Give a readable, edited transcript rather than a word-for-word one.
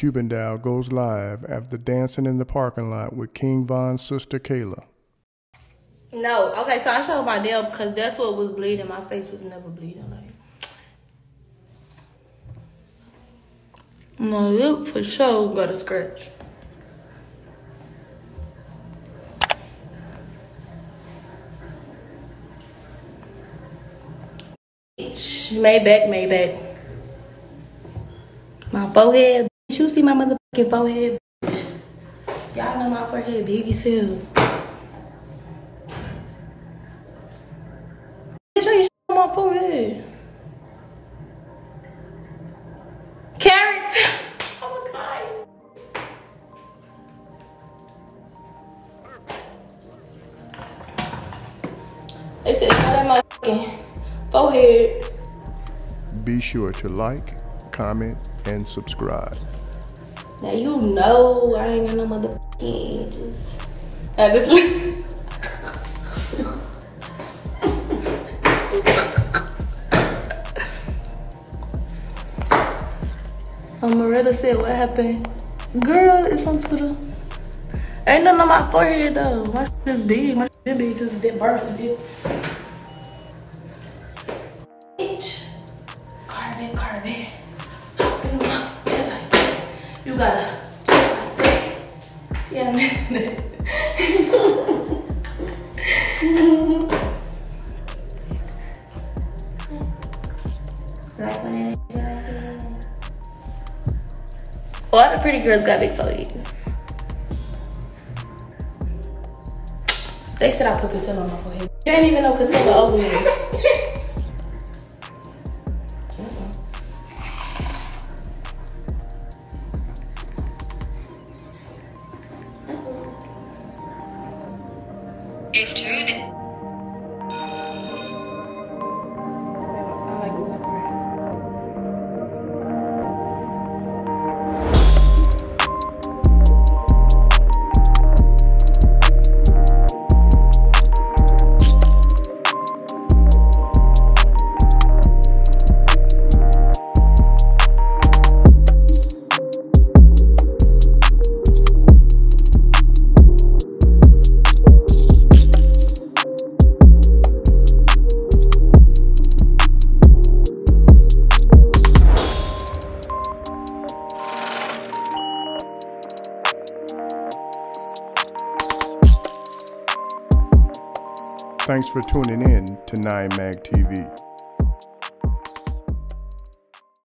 Cuban Doll goes live after dancing in the parking lot with King Von's sister Kayla. No, okay, so I showed my nail because that's what was bleeding. My face was never bleeding. My lip for sure got a scratch. Maybach. My forehead, bitch. You see my motherfucking forehead, bitch. Y'all know my forehead big as hell. Bitch, you on my forehead. Carrot. Oh my God. They said, show that motherfucking forehead. Be sure to like, comment, and subscribe. Now you know I ain't got no motherfucking edges. I just Maretta said, what happened? Girl, it's on Twitter. Ain't nothing on my forehead though. My shit is big. My shit big, just did birth a bit. Bitch. Carbon. You gotta see how like when it like that. All the pretty girls got big forehead. They said I put concealer on my forehead. There ain't even no concealer over here. If true, I like this part. Thanks for tuning in to 9 Mag TV.